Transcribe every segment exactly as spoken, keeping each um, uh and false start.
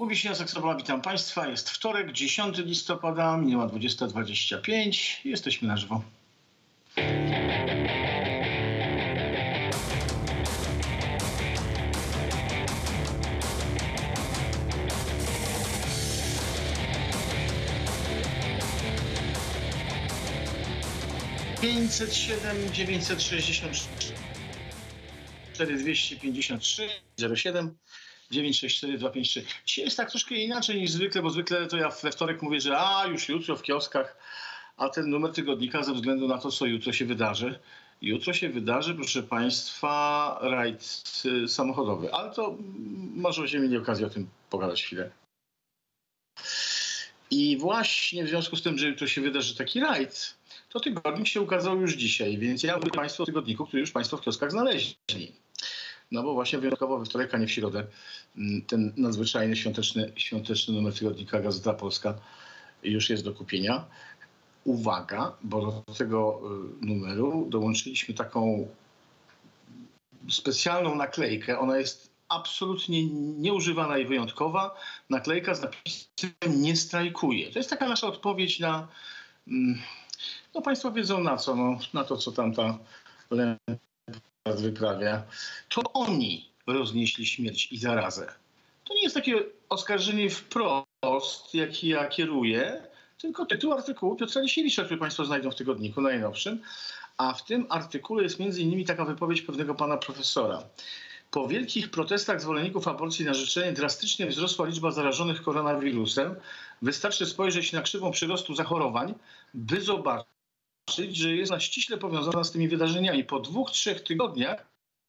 Mówi się Jacek Sobola, witam Państwa. Jest wtorek, dziesiątego listopada, minęła dwudziesta dwadzieścia pięć. Jesteśmy na żywo. pięćset siedem, dziewięćset sześćdziesiąt cztery, dwieście pięćdziesiąt trzy, zero siedem, dziewięć sześć cztery, dwa pięć trzy. Dzisiaj jest tak troszkę inaczej niż zwykle, bo zwykle to ja we wtorek mówię, że a już jutro w kioskach, a ten numer tygodnika ze względu na to, co jutro się wydarzy. Jutro się wydarzy, proszę Państwa, rajd samochodowy, ale to może będziemy mieli okazję o tym pogadać chwilę. I właśnie w związku z tym, że jutro się wydarzy taki rajd, to tygodnik się ukazał już dzisiaj, więc ja mówię Państwu o tygodniku, który już Państwo w kioskach znaleźli. No bo właśnie wyjątkowo we wtorek, a nie w środę, ten nadzwyczajny świąteczny, świąteczny numer tygodnika Gazeta Polska już jest do kupienia. Uwaga, bo do tego numeru dołączyliśmy taką specjalną naklejkę. Ona jest absolutnie nieużywana i wyjątkowa. Naklejka z napisem "Nie strajkuje". To jest taka nasza odpowiedź na... No Państwo wiedzą na co, no, na to, co tamta Lempart wyprawia. To oni roznieśli śmierć i zarazę. To nie jest takie oskarżenie wprost, jakie ja kieruję, tylko tytuł artykułu Piotra Lisiewicza, który Państwo znajdą w tygodniku najnowszym. A w tym artykule jest między innymi taka wypowiedź pewnego pana profesora. Po wielkich protestach zwolenników aborcji na życzenie drastycznie wzrosła liczba zarażonych koronawirusem. Wystarczy spojrzeć na krzywą przyrostu zachorowań, by zobaczyć, że jest ona ściśle powiązana z tymi wydarzeniami. Po dwóch, trzech tygodniach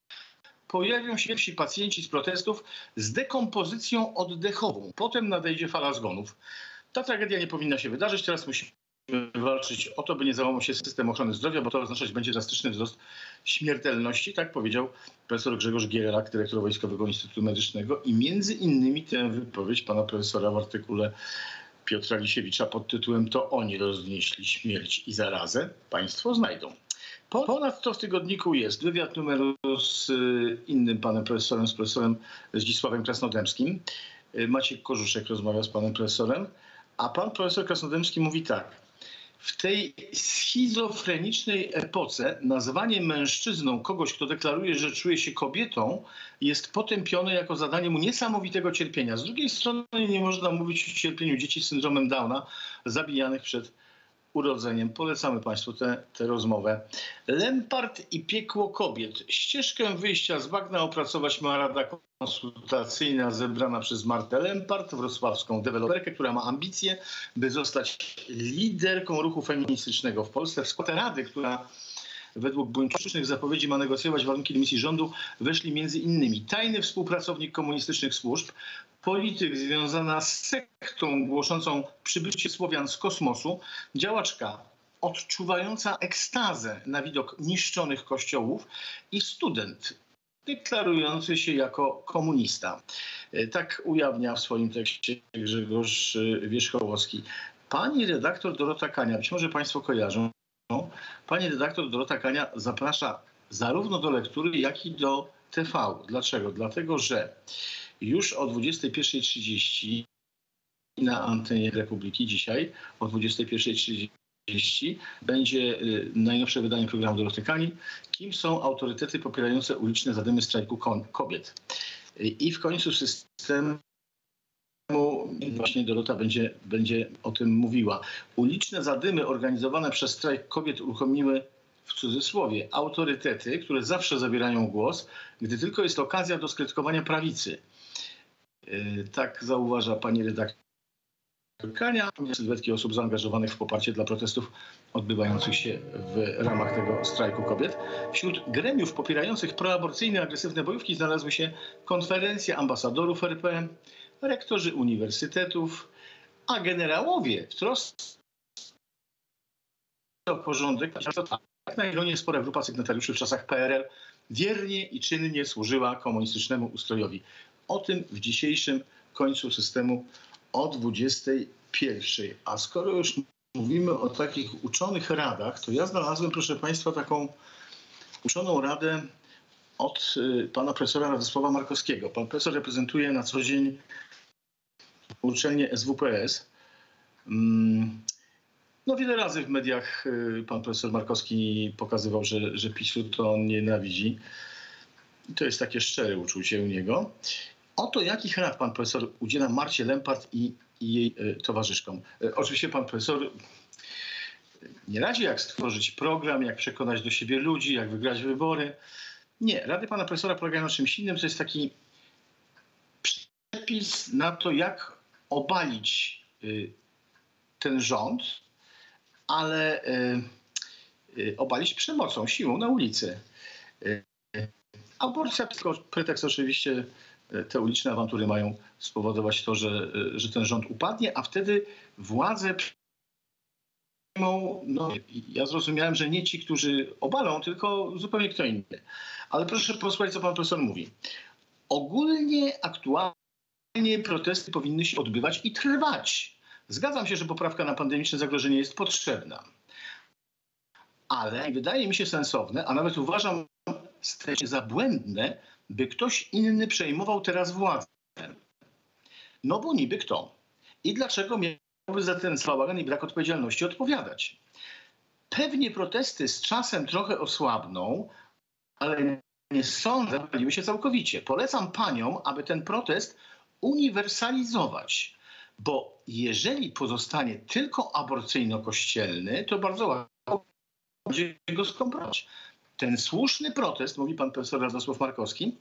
pojawią się pierwsi pacjenci z protestów z dekompozycją oddechową. Potem nadejdzie fala zgonów. Ta tragedia nie powinna się wydarzyć. Teraz musimy walczyć o to, by nie załamał się system ochrony zdrowia, bo to oznaczać będzie drastyczny wzrost śmiertelności. Tak powiedział profesor Grzegorz Gierlak, dyrektor Wojskowego Instytutu Medycznego. I między innymi tę wypowiedź pana profesora w artykule Piotra Lisiewicza pod tytułem "To oni roznieśli śmierć i zarazę" Państwo znajdą. Ponadto w tygodniku jest wywiad numeru z innym panem profesorem, z profesorem Zdzisławem Krasnodębskim. Maciek Korzuszek rozmawia z panem profesorem, a pan profesor Krasnodębski mówi tak. W tej schizofrenicznej epoce nazwanie mężczyzną kogoś, kto deklaruje, że czuje się kobietą, jest potępione jako zadanie mu niesamowitego cierpienia. Z drugiej strony nie można mówić o cierpieniu dzieci z syndromem Downa zabijanych przed urodzeniem. Polecamy Państwu tę rozmowę. Lempart i piekło kobiet. Ścieżkę wyjścia z bagna opracować ma Rada Konsultacyjna zebrana przez Martę Lempart, wrocławską deweloperkę, która ma ambicje, by zostać liderką ruchu feministycznego w Polsce. W skład Rady, która według buńczucznych zapowiedzi ma negocjować warunki dymisji rządu, weszli między innymi tajny współpracownik komunistycznych służb, polityk związana z sektą głoszącą przybycie Słowian z kosmosu, działaczka odczuwająca ekstazę na widok niszczonych kościołów i student deklarujący się jako komunista. Tak ujawnia w swoim tekście Grzegorz Wierzchołowski. Pani redaktor Dorota Kania, być może Państwo kojarzą, pani redaktor Dorota Kania zaprasza zarówno do lektury, jak i do T V. Dlaczego? Dlatego, że już o dwudziestej pierwszej trzydzieści na antenie Republiki dzisiaj o dwudziestej pierwszej trzydzieści będzie najnowsze wydanie programu Doroty Kani. Kim są autorytety popierające uliczne zadymy strajku kobiet? I w końcu systemu właśnie Dorota będzie, będzie o tym mówiła. Uliczne zadymy organizowane przez strajk kobiet uruchomiły, w cudzysłowie, autorytety, które zawsze zabierają głos, gdy tylko jest okazja do skrytykowania prawicy. Yy, tak zauważa pani redaktor Kania. Sylwetki osób zaangażowanych w poparcie dla protestów odbywających się w ramach tego strajku kobiet. Wśród gremiów popierających proaborcyjne, agresywne bojówki znalazły się konferencje ambasadorów R P, rektorzy uniwersytetów, a generałowie w trosce o porządek, jak na ironię spora grupa sygnatariuszy w czasach P R L wiernie i czynnie służyła komunistycznemu ustrojowi. O tym w dzisiejszym końcu systemu o dwudziestej pierwszej. A skoro już mówimy o takich uczonych radach, to ja znalazłem, proszę Państwa, taką uczoną radę od y, pana profesora Radosława Markowskiego. Pan profesor reprezentuje na co dzień uczelnię S W P S. No wiele razy w mediach pan profesor Markowski pokazywał, że, że PiSu to on nienawidzi. I to jest takie szczere uczucie u niego. Oto jakich rad pan profesor udziela Marcie Lempart i, i jej y, towarzyszkom. Y, oczywiście pan profesor nie radzi, jak stworzyć program, jak przekonać do siebie ludzi, jak wygrać wybory. Nie, rady pana profesora polegają na czymś innym. To jest taki przepis na to, jak obalić y, ten rząd, ale y, y, obalić przemocą, siłą na ulicy. Y, aborcja, tylko pretekst oczywiście, te uliczne awantury mają spowodować to, że, że ten rząd upadnie, a wtedy władze przyjmą, no ja zrozumiałem, że nie ci, którzy obalą, tylko zupełnie kto inny. Ale proszę posłuchać, co pan profesor mówi. Ogólnie, aktualnie protesty powinny się odbywać i trwać. Zgadzam się, że poprawka na pandemiczne zagrożenie jest potrzebna. Ale wydaje mi się sensowne, a nawet uważam za błędne, by ktoś inny przejmował teraz władzę. No bo niby kto? I dlaczego miałby za ten bałagan i brak odpowiedzialności odpowiadać? Pewnie protesty z czasem trochę osłabną, ale nie sądzę, że zapaliły się całkowicie. Polecam paniom, aby ten protest uniwersalizować. Bo jeżeli pozostanie tylko aborcyjno-kościelny, to bardzo łatwo będzie go skompromitować. Ten słuszny protest, mówi pan profesor Radosław Markowski,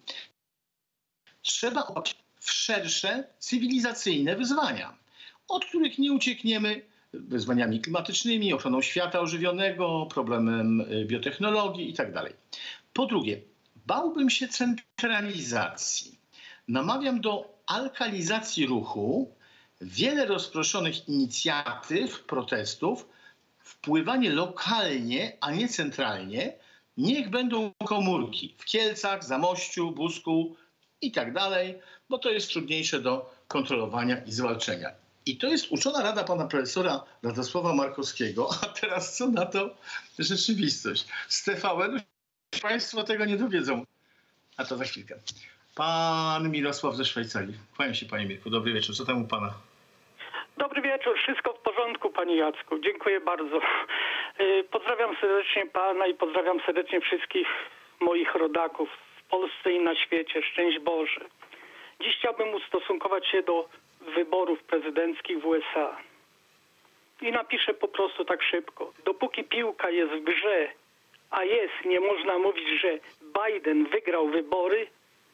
trzeba oddać w szersze cywilizacyjne wyzwania, od których nie uciekniemy wyzwaniami klimatycznymi, ochroną świata ożywionego, problemem biotechnologii itd. Po drugie, bałbym się centralizacji. Namawiam do alkalizacji ruchu, wiele rozproszonych inicjatyw, protestów, wpływanie lokalnie, a nie centralnie. Niech będą komórki w Kielcach, Zamościu, Busku i tak dalej, bo to jest trudniejsze do kontrolowania i zwalczenia. I to jest uczona rada pana profesora Radosława Markowskiego, a teraz co na to rzeczywistość? Z T V N państwo tego nie dowiedzą. A to za chwilkę. Pan Mirosław ze Szwajcarii. Kłaniam się, panie Mirku. Dobry wieczór. Co tam u pana? Dobry wieczór. Wszystko w porządku, panie Jacku. Dziękuję bardzo. Pozdrawiam serdecznie pana i pozdrawiam serdecznie wszystkich moich rodaków w Polsce i na świecie. Szczęść Boże. Dziś chciałbym ustosunkować się do wyborów prezydenckich w U S A. I napiszę po prostu tak szybko. Dopóki piłka jest w grze, a jest, nie można mówić, że Biden wygrał wybory,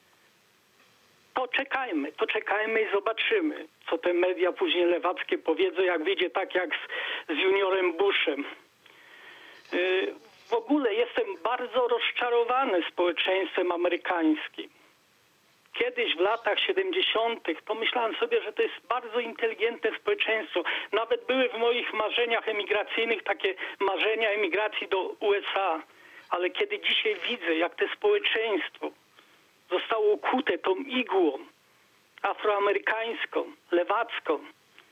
to czekajmy, to czekajmy i zobaczymy, co te media później lewackie powiedzą, jak wyjdzie tak jak z, z juniorem Bushem. Yy, w ogóle jestem bardzo rozczarowany społeczeństwem amerykańskim. Kiedyś w latach siedemdziesiątych to myślałem sobie, że to jest bardzo inteligentne społeczeństwo. Nawet były w moich marzeniach emigracyjnych takie marzenia emigracji do U S A. Ale kiedy dzisiaj widzę, jak to społeczeństwo zostało ukute tą igłą afroamerykańską, lewacką,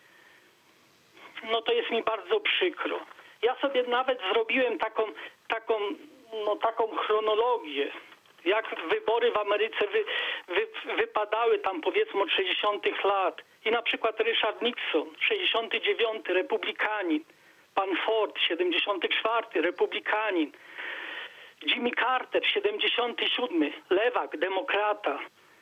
no to jest mi bardzo przykro. Ja sobie nawet zrobiłem taką, taką, no, taką chronologię, jak wybory w Ameryce wy, wy, wypadały tam powiedzmy od sześćdziesiątych lat. I na przykład Richard Nixon, sześćdziesiąty dziewiąty, republikanin. Pan Ford, siedemdziesiąty czwarty, republikanin. Jimmy Carter, siedemdziesiąty siódmy, lewak, demokrata.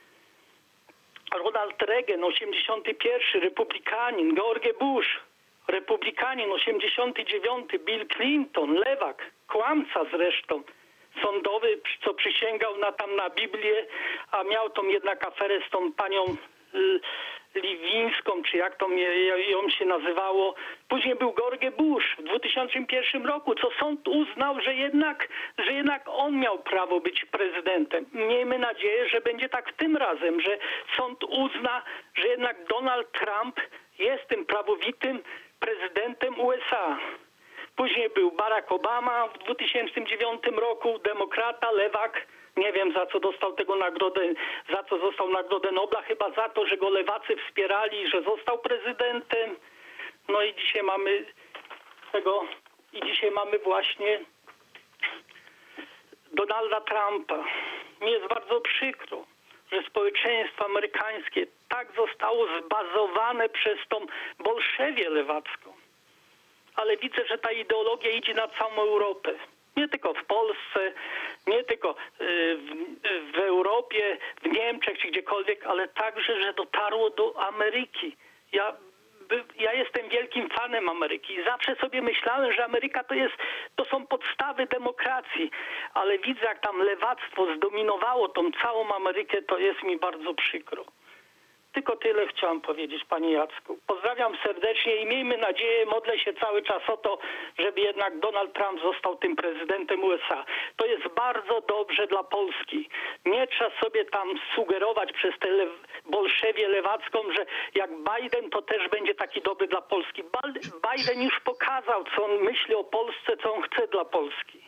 Ronald Reagan, osiemdziesiąty pierwszy, republikanin. George Bush, republikanin, osiemdziesiąty dziewiąty. Bill Clinton, lewak, kłamca zresztą. Sądowy, co przysięgał na tam na Biblię, a miał tą jednak aferę z tą panią Liwińską, czy jak to ją się nazywało. Później był George Bush w dwa tysiące pierwszym roku, co sąd uznał, że jednak, że jednak on miał prawo być prezydentem. Miejmy nadzieję, że będzie tak tym razem, że sąd uzna, że jednak Donald Trump jest tym prawowitym prezydentem U S A. Później był Barack Obama w dwa tysiące dziewiątym roku, demokrata, lewak. Nie wiem, za co dostał tego nagrodę, za co został Nagrodę Nobla, chyba za to, że go lewacy wspierali, że został prezydentem. No i dzisiaj mamy tego, i dzisiaj mamy właśnie Donalda Trumpa. Mi jest bardzo przykro, że społeczeństwo amerykańskie tak zostało zbazowane przez tą bolszewię lewacką. Ale widzę, że ta ideologia idzie na całą Europę. Nie tylko w Polsce, nie tylko w, w Europie, w Niemczech czy gdziekolwiek, ale także, że dotarło do Ameryki. Ja, ja jestem wielkim fanem Ameryki i zawsze sobie myślałem, że Ameryka to jest, to są podstawy demokracji, ale widzę, jak tam lewactwo zdominowało tą całą Amerykę, to jest mi bardzo przykro. Tylko tyle chciałam powiedzieć, panie Jacku. Pozdrawiam serdecznie i miejmy nadzieję, modlę się cały czas o to, żeby jednak Donald Trump został tym prezydentem U S A. To jest bardzo dobrze dla Polski. Nie trzeba sobie tam sugerować przez tę le bolszewię lewacką, że jak Biden, to też będzie taki dobry dla Polski. Biden już pokazał, co on myśli o Polsce, co on chce dla Polski.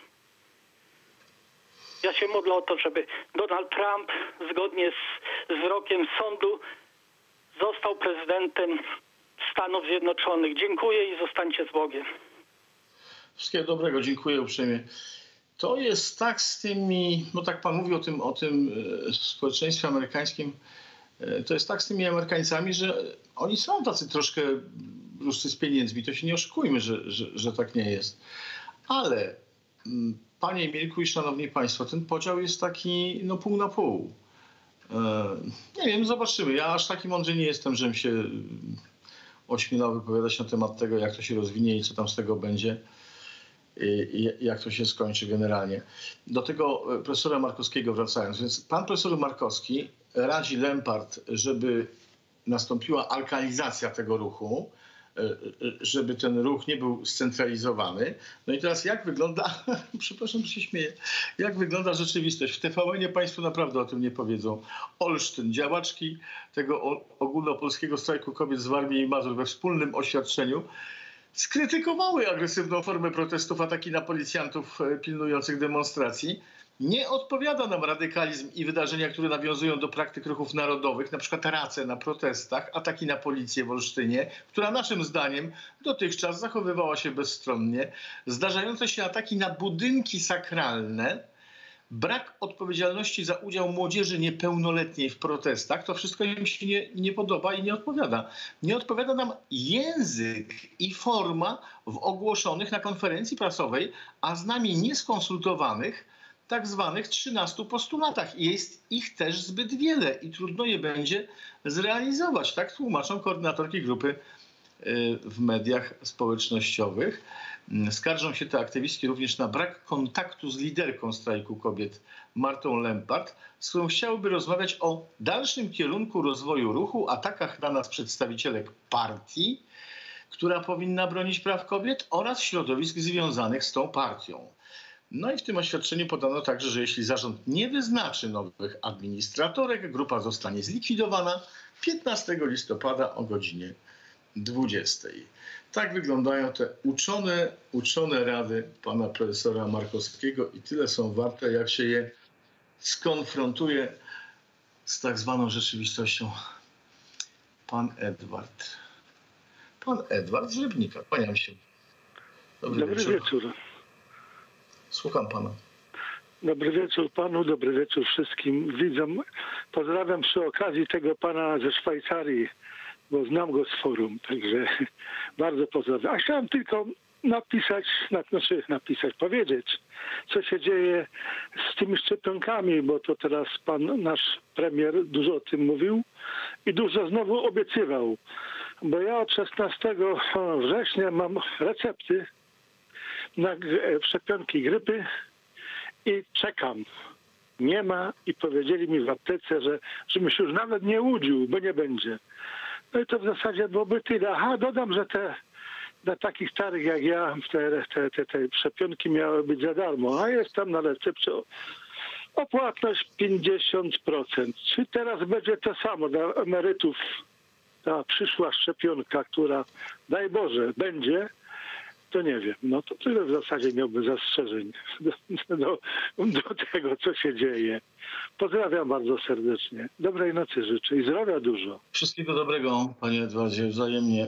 Ja się modlę o to, żeby Donald Trump zgodnie z, z wyrokiem sądu został prezydentem Stanów Zjednoczonych. Dziękuję i zostańcie z Bogiem. Wszystkiego dobrego, dziękuję uprzejmie. To jest tak z tymi, no tak pan mówi o tym, o tym społeczeństwie amerykańskim, to jest tak z tymi Amerykańcami, że oni są tacy troszkę ruscy z pieniędzmi. To się nie oszukujmy, że, że, że tak nie jest. Ale panie Mirku i szanowni państwo, ten podział jest taki no pół na pół. Nie wiem, zobaczymy. Ja aż taki mądry nie jestem, żebym się ośmielał wypowiadać na temat tego, jak to się rozwinie i co tam z tego będzie i jak to się skończy generalnie. Do tego profesora Markowskiego wracając. Więc pan profesor Markowski radzi Lempart, żeby nastąpiła alkalizacja tego ruchu, żeby ten ruch nie był scentralizowany. No i teraz jak wygląda, przepraszam, że się śmieję, jak wygląda rzeczywistość? W T V N-ie państwo naprawdę o tym nie powiedzą. Olsztyn, działaczki tego ogólnopolskiego strajku kobiet z Warmii i Mazur we wspólnym oświadczeniu skrytykowały agresywną formę protestów, ataki na policjantów pilnujących demonstracji. Nie odpowiada nam radykalizm i wydarzenia, które nawiązują do praktyk ruchów narodowych, na przykład race na protestach, ataki na policję w Olsztynie, która naszym zdaniem dotychczas zachowywała się bezstronnie, zdarzające się ataki na budynki sakralne, brak odpowiedzialności za udział młodzieży niepełnoletniej w protestach, to wszystko im się nie, nie podoba i nie odpowiada. Nie odpowiada nam język i forma w ogłoszonych na konferencji prasowej, a z nami nieskonsultowanych, tak zwanych trzynastu postulatach. I jest ich też zbyt wiele i trudno je będzie zrealizować. Tak tłumaczą koordynatorki grupy w mediach społecznościowych. Skarżą się te aktywistki również na brak kontaktu z liderką strajku kobiet Martą Lempart, z którą chciałyby rozmawiać o dalszym kierunku rozwoju ruchu, atakach na nas przedstawicielek partii, która powinna bronić praw kobiet, oraz środowisk związanych z tą partią. No i w tym oświadczeniu podano także, że jeśli zarząd nie wyznaczy nowych administratorek, grupa zostanie zlikwidowana piętnastego listopada o godzinie dwudziestej. Tak wyglądają te uczone, uczone rady pana profesora Markowskiego i tyle są warte, jak się je skonfrontuje z tak zwaną rzeczywistością. Pan Edward. Pan Edward z Rybnika. Kłaniam się. Dobry, Dobry wieczór. wieczór. Słucham pana. Dobry wieczór panu, dobry wieczór wszystkim widzom. Pozdrawiam przy okazji tego pana ze Szwajcarii, bo znam go z forum, także bardzo pozdrawiam. A chciałem tylko napisać, znaczy napisać, powiedzieć, co się dzieje z tymi szczepionkami, bo to teraz pan, nasz premier dużo o tym mówił i dużo znowu obiecywał. Bo ja od szesnastego września mam recepty na szczepionki grypy i czekam. Nie ma i powiedzieli mi w aptece, że żebym się już nawet nie łudził, bo nie będzie. No i to w zasadzie byłoby tyle. Aha, dodam, że te dla takich starych jak ja te, te, te, te szczepionki miały być za darmo, a jest tam na recepcie opłatność pięćdziesiąt procent. Czy teraz będzie to samo dla emerytów, ta przyszła szczepionka, która daj Boże będzie, to nie wiem. No to tyle w zasadzie miałby zastrzeżeń do, do, do tego, co się dzieje. Pozdrawiam bardzo serdecznie. Dobrej nocy życzę i zdrowia dużo. Wszystkiego dobrego, panie Edwardzie, wzajemnie.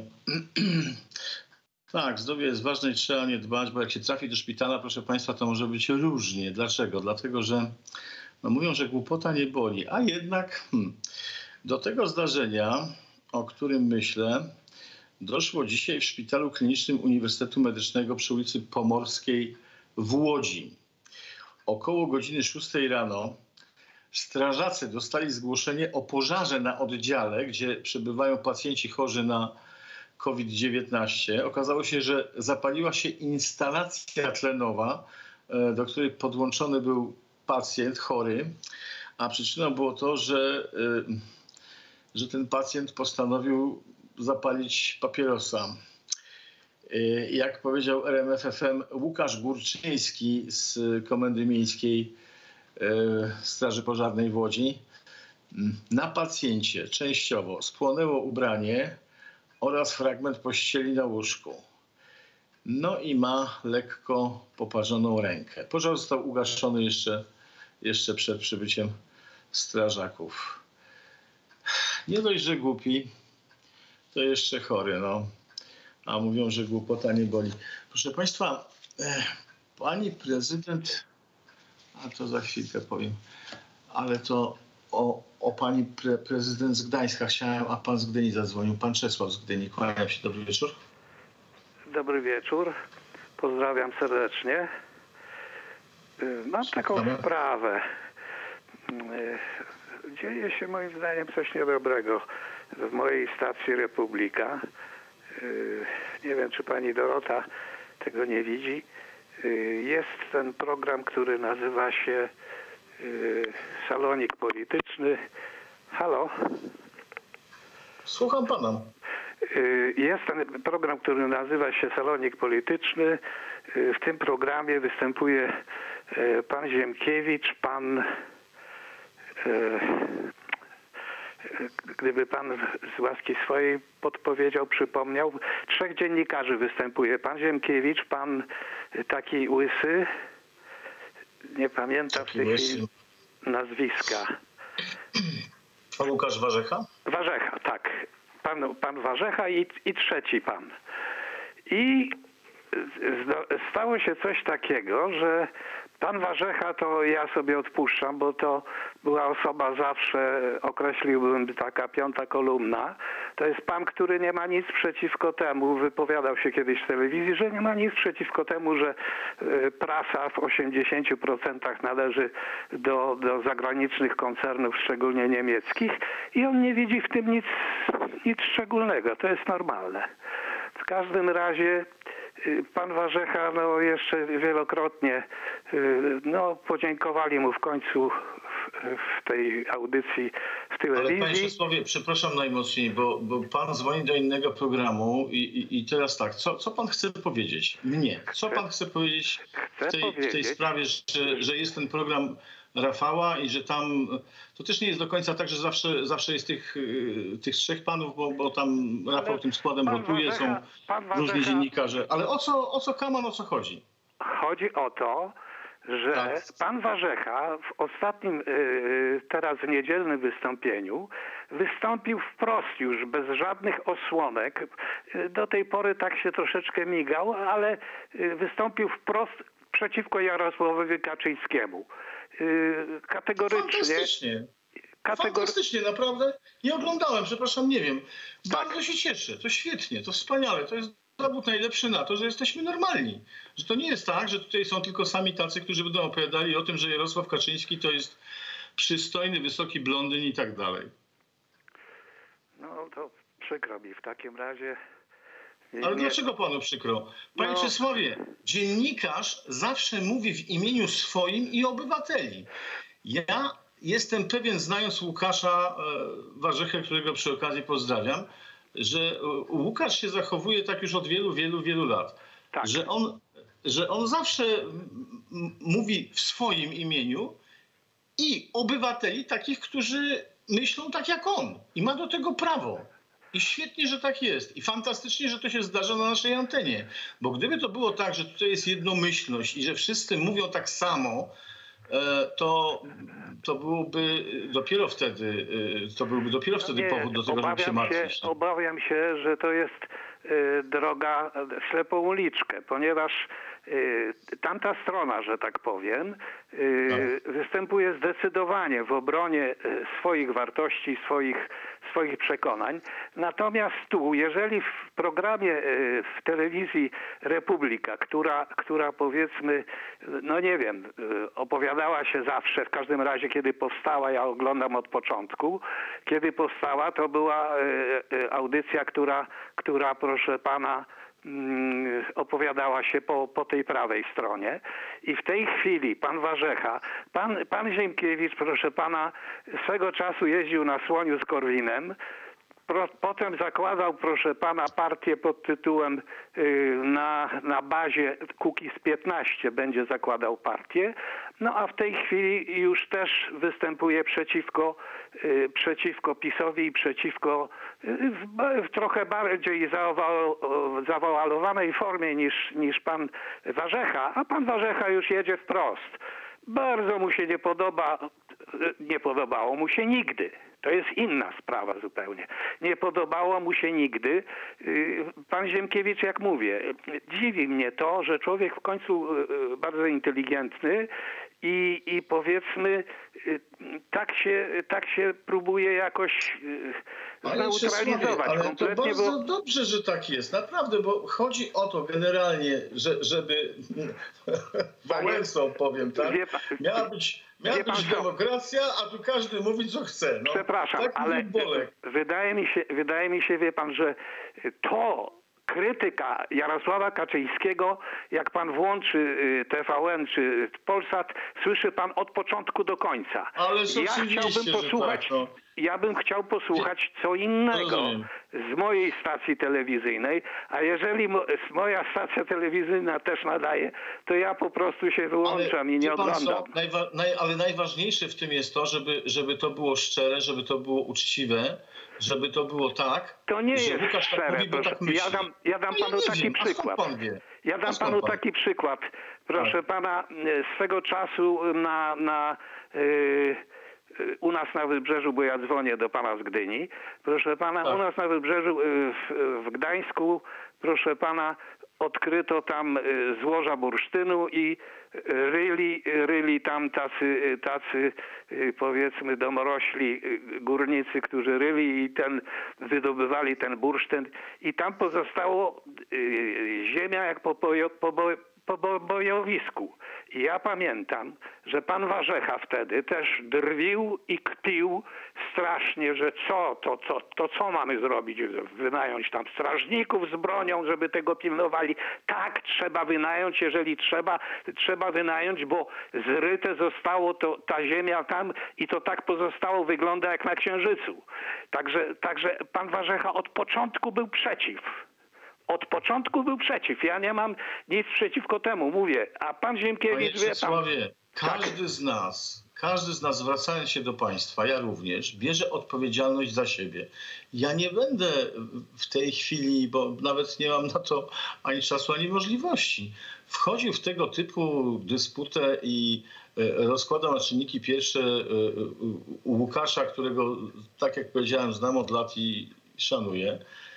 Tak, zdrowie jest ważne i trzeba o nie dbać, bo jak się trafi do szpitala, proszę państwa, to może być różnie. Dlaczego? Dlatego, że No mówią, że głupota nie boli, a jednak hmm, do tego zdarzenia, o którym myślę, doszło dzisiaj w Szpitalu Klinicznym Uniwersytetu Medycznego przy ulicy Pomorskiej w Łodzi. Około godziny szóstej rano strażacy dostali zgłoszenie o pożarze na oddziale, gdzie przebywają pacjenci chorzy na COVID dziewiętnaście. Okazało się, że zapaliła się instalacja tlenowa, do której podłączony był pacjent chory, a przyczyną było to, że, że ten pacjent postanowił zapalić papierosa. Jak powiedział R M F F M Łukasz Górczyński z Komendy Miejskiej Straży Pożarnej w Łodzi, na pacjencie częściowo spłonęło ubranie oraz fragment pościeli na łóżku. No i ma lekko poparzoną rękę. Pożar został ugaszony jeszcze, jeszcze przed przybyciem strażaków. Nie dość, że głupi, to jeszcze chory, no. A mówią, że głupota nie boli. Proszę Państwa, pani prezydent, a to za chwilkę powiem, ale to o, o pani pre, prezydent z Gdańska chciałem, a pan z Gdyni zadzwonił. Pan Czesław z Gdyni. Kłaniam się. Dobry wieczór. Dobry wieczór. Pozdrawiam serdecznie. Mam taką sprawę. Dzieje się moim zdaniem coś niedobrego w mojej stacji Republika. Nie wiem, czy pani Dorota tego nie widzi. Jest ten program, który nazywa się Salonik Polityczny. Halo? Słucham pana. Jest ten program, który nazywa się Salonik Polityczny. W tym programie występuje pan Ziemkiewicz, pan... Gdyby pan z łaski swojej podpowiedział, przypomniał, trzech dziennikarzy występuje. Pan Ziemkiewicz, pan taki łysy, nie pamiętam w tej chwili nazwiska. Pan Łukasz Warzecha? Warzecha, tak. Pan, pan Warzecha i, i trzeci pan. I stało się coś takiego, że pan Warzecha to ja sobie odpuszczam, bo to była osoba zawsze, określiłbym, taka piąta kolumna. To jest pan, który nie ma nic przeciwko temu, wypowiadał się kiedyś w telewizji, że nie ma nic przeciwko temu, że prasa w osiemdziesięciu procentach należy do, do zagranicznych koncernów, szczególnie niemieckich, i on nie widzi w tym nic, nic szczególnego. To jest normalne. W każdym razie pan Warzecha no, jeszcze wielokrotnie no, podziękowali mu w końcu w, w tej audycji w telewizji. Ale panie Czesławie, przepraszam najmocniej, bo, bo pan dzwoni do innego programu i, i, i teraz tak, co, co pan chce powiedzieć? Mnie. Co pan chce powiedzieć w tej, w tej sprawie, że, że jest ten program Rafała i że tam, to też nie jest do końca tak, że zawsze, zawsze jest tych, tych trzech panów, bo, bo tam Rafał tym składem rotuje, są różni dziennikarze. Ale o co, o co kaman, o co chodzi? Chodzi o to, że tak. Pan Warzecha w ostatnim, teraz w niedzielnym wystąpieniu wystąpił wprost już, bez żadnych osłonek. Do tej pory tak się troszeczkę migał, ale wystąpił wprost przeciwko Jarosławowi Kaczyńskiemu. Kategorycznie. Fantastycznie. Kategory... Fantastycznie, naprawdę. Nie oglądałem, przepraszam, nie wiem. Tak. Bardzo się cieszę. To świetnie, to wspaniale. To jest dowód najlepszy na to, że jesteśmy normalni. Że to nie jest tak, że tutaj są tylko sami tacy, którzy będą opowiadali o tym, że Jarosław Kaczyński to jest przystojny, wysoki blondyn i tak dalej. No to przykro mi w takim razie. Nie, Ale nie... dlaczego panu przykro? Panie no... Czesławie, dziennikarz zawsze mówi w imieniu swoim i obywateli. Ja jestem pewien, znając Łukasza Warzechę, którego przy okazji pozdrawiam, że Łukasz się zachowuje tak już od wielu, wielu, wielu lat. Tak. Że on, że on zawsze mówi w swoim imieniu i obywateli takich, którzy myślą tak jak on. I ma do tego prawo. I świetnie, że tak jest. I fantastycznie, że to się zdarza na naszej antenie. Bo gdyby to było tak, że tutaj jest jednomyślność i że wszyscy mówią tak samo, to, to byłoby dopiero wtedy, to byłby dopiero wtedy nie, powód do tego, żeby się martwić. Się, obawiam się, że to jest y, droga w ślepą uliczkę, ponieważ tamta strona, że tak powiem, występuje zdecydowanie w obronie swoich wartości, swoich, swoich przekonań. Natomiast tu, jeżeli w programie w telewizji Republika, która, która powiedzmy, no nie wiem, opowiadała się zawsze, w każdym razie kiedy powstała, ja oglądam od początku, kiedy powstała, to była audycja, która, która proszę pana, opowiadała się po, po tej prawej stronie i w tej chwili pan Warzecha, pan, pan Ziemkiewicz, proszę pana, swego czasu jeździł na słoniu z Korwinem, pro, potem zakładał, proszę pana, partię pod tytułem yy, na, na bazie Kukiz piętnaście będzie zakładał partię, no a w tej chwili już też występuje przeciwko, yy, przeciwko PiS-owi i przeciwko yy, w, w trochę bardziej zawoalowanej formie niż, niż pan Warzecha, a pan Warzecha już jedzie wprost. Bardzo mu się nie podoba, nie podobało mu się nigdy. To jest inna sprawa zupełnie. Nie podobało mu się nigdy. Pan Ziemkiewicz, jak mówię, dziwi mnie to, że człowiek w końcu bardzo inteligentny i, i powiedzmy tak się, tak się próbuje jakoś zneutralizować. Ale kompletnie, to bardzo bo... dobrze, że tak jest. Naprawdę, bo chodzi o to generalnie, że, żeby Wałęsą powiem, tak? Wie pan, Miała być, miała wie pan być co? demokracja, a tu każdy mówi, co chce. No, Przepraszam, tak ale Bolek. wydaje mi się, wydaje mi się, wie pan, że to krytyka Jarosława Kaczyńskiego, jak pan włączy T V N czy Polsat, słyszy pan od początku do końca. Ależ ja oczywiście, chciałbym posłuchać, że tak, no. ja bym chciał posłuchać co innego Rozumiem. z mojej stacji telewizyjnej, a jeżeli mo moja stacja telewizyjna też nadaje, to ja po prostu się wyłączam ale, i nie wie pan oglądam. co? Najwa naj ale najważniejsze w tym jest to, żeby, żeby to było szczere, żeby to było uczciwe, żeby to było tak, To nie że jest Łukasz szczere, tak mówi, bo proszę. tak myśli. Ja dam, ja dam No panu ja taki wiem. A skąd przykład. pan wie? Ja dam A skąd panu pan? taki przykład. Proszę Tak. pana, swego czasu na, na yy, u nas na Wybrzeżu, bo ja dzwonię do pana z Gdyni, proszę pana, Tak. u nas na Wybrzeżu w, w Gdańsku, proszę pana, odkryto tam złoża bursztynu i ryli, ryli tam tacy, tacy powiedzmy domorośli górnicy, którzy ryli i ten, wydobywali ten bursztyn i tam pozostało ziemia jak po, bojo, po, bo, po bojowisku. I ja pamiętam, że pan Warzecha wtedy też drwił i kpił strasznie, że co, to, to, to co mamy zrobić? Wynająć tam strażników z bronią, żeby tego pilnowali. Tak, trzeba wynająć, jeżeli trzeba, trzeba wynająć, bo zryte zostało to, ta ziemia tam i to tak pozostało, wygląda jak na Księżycu. Także, także pan Warzecha od początku był przeciw. Od początku był przeciw. Ja nie mam nic przeciwko temu, mówię. A pan Ziemkiewicz, Panie wie pan... Czesławie, każdy z nas, każdy z nas zwracając się do państwa, ja również, bierze odpowiedzialność za siebie. Ja nie będę w tej chwili, bo nawet nie mam na to ani czasu, ani możliwości, wchodził w tego typu dysputę i rozkładał na czynniki pierwsze u Łukasza, którego, tak jak powiedziałem, znam od lat i szanuję.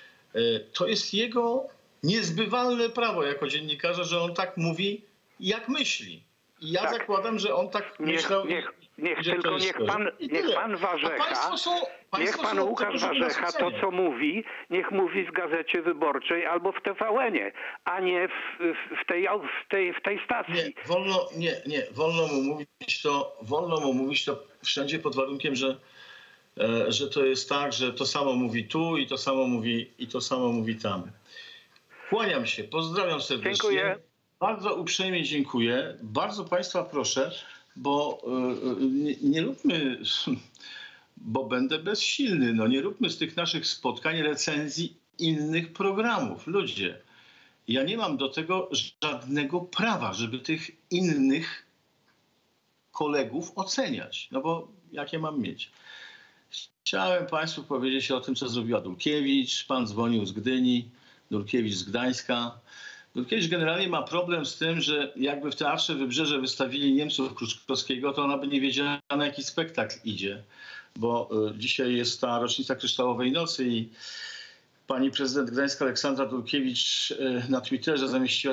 To jest jego niezbywalne prawo jako dziennikarza, że on tak mówi, jak myśli. I ja Tak. zakładam, że on tak Niech, myślał. niech, niech i że tylko to jest niech to. pan, I niech tyle. pan A Warzecha, państwo są, niech państwo pan są Łukasz tego, żeby nas Warzecha to, oceniać. co mówi, niech mówi w Gazecie Wyborczej albo w T V N-ie, a nie w, w, tej, w, tej, w tej stacji. Nie, wolno, nie, nie, wolno mu mówić to, wolno mu mówić to wszędzie pod warunkiem, że, e, że to jest tak, że to samo mówi tu i to samo mówi, i to samo mówi tam. Kłaniam się, pozdrawiam serdecznie. Dziękuję. Bardzo uprzejmie dziękuję. Bardzo państwa proszę, bo e, nie, nie róbmy, bo będę bezsilny, no nie róbmy z tych naszych spotkań recenzji innych programów. Ludzie, ja nie mam do tego żadnego prawa, żeby tych innych kolegów oceniać. No bo jakie mam mieć? Chciałem państwu powiedzieć o tym, co zrobiła Dulkiewicz. Pan dzwonił z Gdyni, Dulkiewicz z Gdańska. Dulkiewicz generalnie ma problem z tym, że jakby w Teatrze Wybrzeże wystawili Niemców Kruczkowskiego, to ona by nie wiedziała, na jaki spektakl idzie. Bo y, dzisiaj jest ta rocznica Kryształowej Nocy i pani prezydent Gdańska Aleksandra Dulkiewicz y, na Twitterze zamieściła taki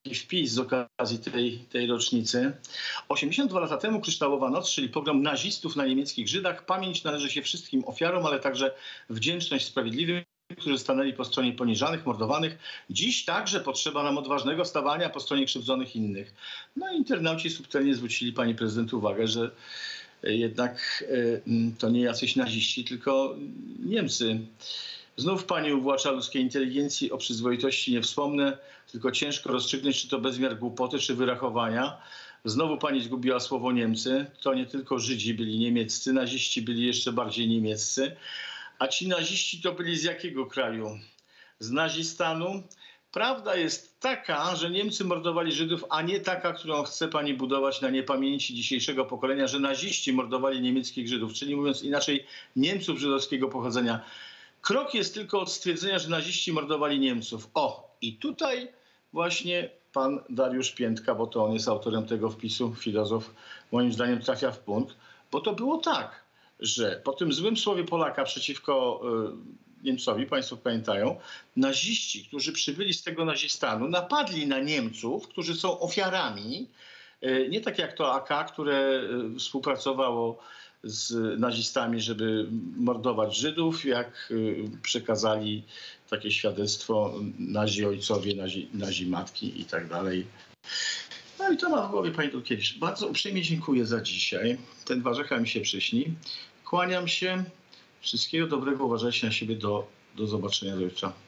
wpis z okazji tej, tej rocznicy. osiemdziesiąt dwa lata temu Kryształowa Noc, czyli pogrom nazistów na niemieckich Żydach. Pamięć należy się wszystkim ofiarom, ale także wdzięczność sprawiedliwym, którzy stanęli po stronie poniżanych, mordowanych. Dziś także potrzeba nam odważnego stawania po stronie krzywdzonych innych. No i internauci subtelnie zwrócili pani prezydent uwagę, że jednak to nie jacyś naziści, tylko Niemcy. Znów pani uwłacza ludzkiej inteligencji, o przyzwoitości nie wspomnę, tylko ciężko rozstrzygnąć, czy to bezmiar głupoty, czy wyrachowania. Znowu pani zgubiła słowo Niemcy. To nie tylko Żydzi byli niemieccy, naziści byli jeszcze bardziej niemieccy. A ci naziści to byli z jakiego kraju? Z Nazistanu? Prawda jest taka, że Niemcy mordowali Żydów, a nie taka, którą chce pani budować na niepamięci dzisiejszego pokolenia, że naziści mordowali niemieckich Żydów, czyli mówiąc inaczej Niemców żydowskiego pochodzenia. Krok jest tylko od stwierdzenia, że naziści mordowali Niemców. O, i tutaj właśnie pan Dariusz Piętka, bo to on jest autorem tego wpisu, filozof, moim zdaniem trafia w punkt, bo to było tak, że po tym złym słowie Polaka przeciwko y, Niemcowi, państwo pamiętają, naziści, którzy przybyli z tego Nazistanu, napadli na Niemców, którzy są ofiarami, y, nie tak jak to A K, które y, współpracowało z nazistami, żeby mordować Żydów, jak y, przekazali takie świadectwo nazi ojcowie, nazi, nazi matki i tak dalej. No i to ma w głowie pani Dulkiewicz. Bardzo uprzejmie dziękuję za dzisiaj. Ten Warzecha mi się przyśni. Kłaniam się. Wszystkiego dobrego. Uważajcie na siebie. Do, do zobaczenia do jutra.